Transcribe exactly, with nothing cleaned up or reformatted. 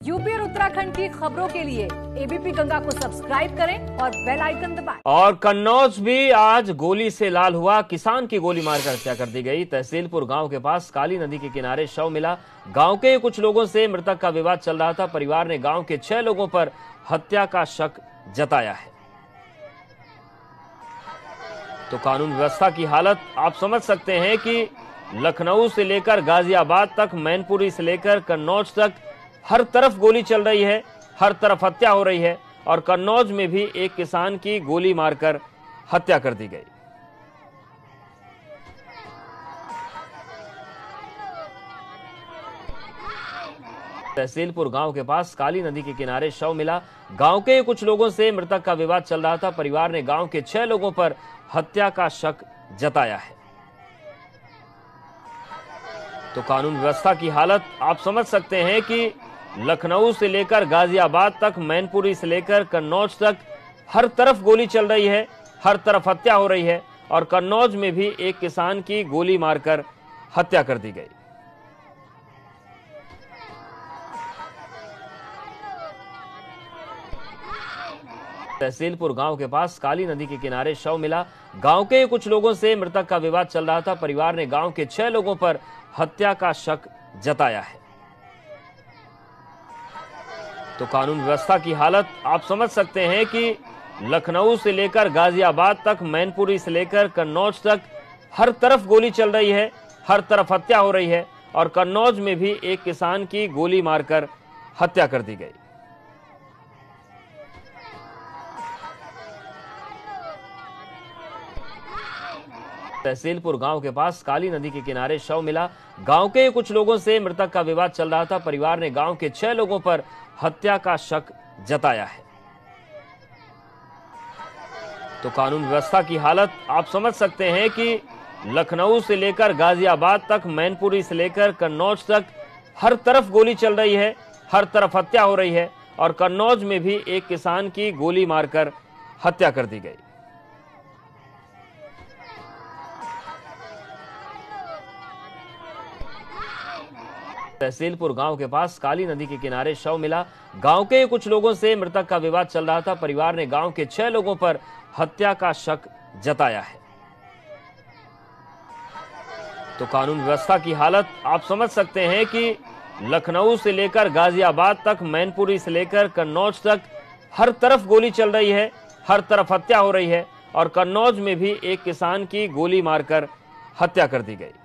UP और उत्तराखंड की खबरों के लिए एबीपी गंगा को सब्सक्राइब करें और बेल आइकन दबाएं। और कन्नौज भी आज गोली से लाल हुआ। किसान की गोली मारकर हत्या कर दी गई। तहसीलपुर गांव के पास काली नदी के किनारे शव मिला। गांव के कुछ लोगों से मृतक का विवाद चल रहा था। परिवार ने गांव के छह लोगों पर हत्या का शक जताया है। तो कानून व्यवस्था की हालत आप समझ सकते हैं कि लखनऊ से लेकर गाजियाबाद तक, मैनपुरी से लेकर कन्नौज तक हर तरफ गोली चल रही है, हर तरफ हत्या हो रही है। और कन्नौज में भी एक किसान की गोली मारकर हत्या कर दी गई। तहसीलपुर गांव के पास काली नदी के किनारे शव मिला। गांव के कुछ लोगों से मृतक का विवाद चल रहा था। परिवार ने गांव के छह लोगों पर हत्या का शक जताया है। तो कानून व्यवस्था की हालत आप समझ सकते हैं कि लखनऊ से लेकर गाजियाबाद तक, मैनपुरी से लेकर कन्नौज तक हर तरफ गोली चल रही है, हर तरफ हत्या हो रही है। और कन्नौज में भी एक किसान की गोली मारकर हत्या कर दी गई। तहसीलपुर गांव के पास काली नदी के किनारे शव मिला। गांव के कुछ लोगों से मृतक का विवाद चल रहा था। परिवार ने गांव के छह लोगों पर हत्या का शक जताया है। तो कानून व्यवस्था की हालत आप समझ सकते हैं कि लखनऊ से लेकर गाजियाबाद तक, मैनपुरी से लेकर कन्नौज तक हर तरफ गोली चल रही है, हर तरफ हत्या हो रही है। और कन्नौज में भी एक किसान की गोली मारकर हत्या कर दी गई। तहसीलपुर गांव के पास काली नदी के किनारे शव मिला। गांव के कुछ लोगों से मृतक का विवाद चल रहा था। परिवार ने गांव के छह लोगों पर हत्या का शक जताया है। तो कानून व्यवस्था की हालत आप समझ सकते हैं कि लखनऊ से लेकर गाजियाबाद तक, मैनपुरी से लेकर कन्नौज तक हर तरफ गोली चल रही है, हर तरफ हत्या हो रही है। और कन्नौज में भी एक किसान की गोली मारकर हत्या कर दी गई। तहसीलपुर गांव के पास काली नदी के किनारे शव मिला। गांव के कुछ लोगों से मृतक का विवाद चल रहा था। परिवार ने गांव के छह लोगों पर हत्या का शक जताया है। तो कानून व्यवस्था की हालत आप समझ सकते हैं कि लखनऊ से लेकर गाजियाबाद तक, मैनपुरी से लेकर कन्नौज तक हर तरफ गोली चल रही है, हर तरफ हत्या हो रही है। और कन्नौज में भी एक किसान की गोली मारकर हत्या कर दी गई।